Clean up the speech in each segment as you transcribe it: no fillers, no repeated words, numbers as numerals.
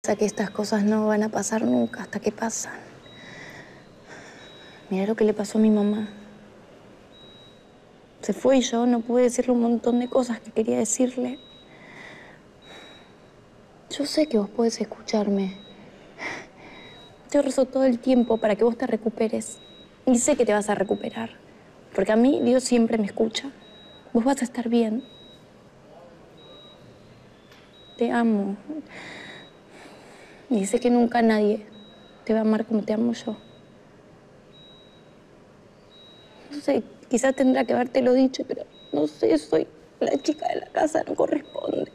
Hasta que estas cosas no van a pasar nunca, hasta que pasan. Mira lo que le pasó a mi mamá. Se fue y yo no pude decirle un montón de cosas que quería decirle. Yo sé que vos podés escucharme. Yo rezo todo el tiempo para que vos te recuperes. Y sé que te vas a recuperar. Porque a mí Dios siempre me escucha. Vos vas a estar bien. Te amo. Y sé que nunca nadie te va a amar como te amo yo. No sé, quizás tendrá que habértelo dicho, pero no sé, soy la chica de la casa, no corresponde.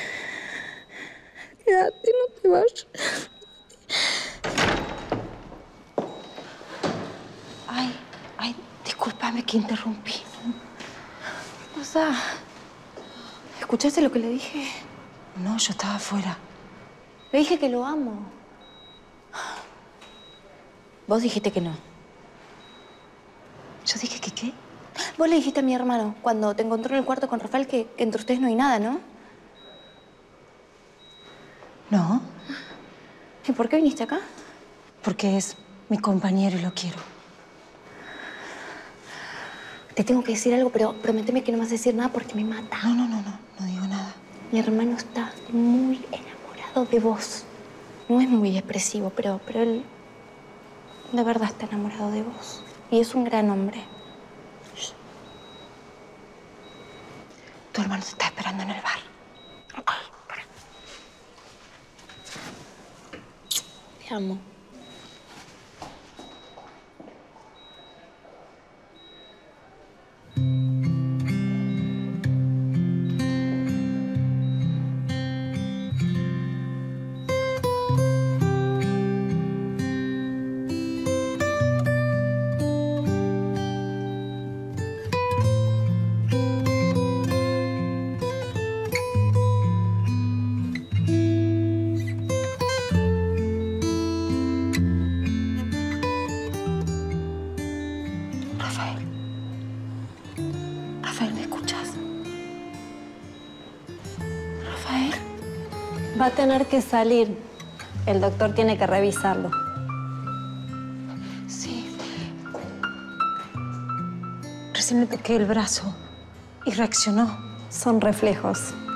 Quédate, no te vayas. Ay, discúlpame que interrumpí. ¿Qué pasa? ¿Escuchaste lo que le dije? No, yo estaba afuera. Le dije que lo amo. Vos dijiste que no. ¿Yo dije que qué? Vos le dijiste a mi hermano, cuando te encontró en el cuarto con Rafael, que entre ustedes no hay nada, ¿no? No, ¿Y por qué viniste acá? porque es mi compañero y lo quiero. Te tengo que decir algo, pero prométeme que no me vas a decir nada porque me mata. No digo nada. Mi hermano está muy enamorado de vos. No es muy expresivo, pero él de verdad está enamorado de vos. Y es un gran hombre. Tu hermano te está esperando en el bar. Ok, para. Te amo. Rafael, ¿me escuchas? Rafael. Va a tener que salir. El doctor tiene que revisarlo. Sí. Recién le toqué el brazo y reaccionó. Son reflejos.